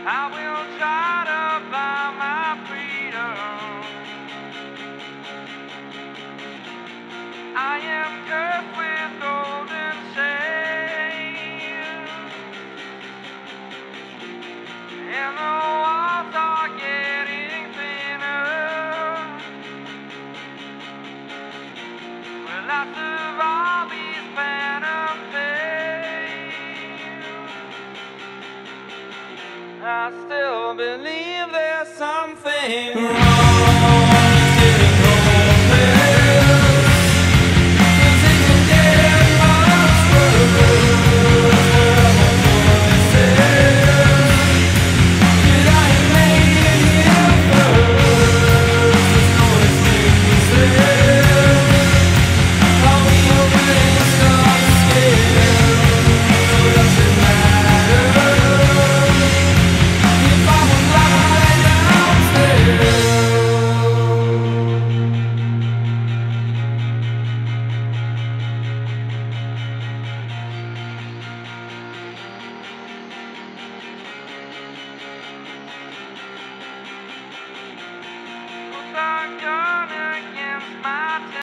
I will try to find my freedom. I am cursed with golden chains, and the walls are getting thinner. Will I survive these phantom days? I still believe there's something wrong.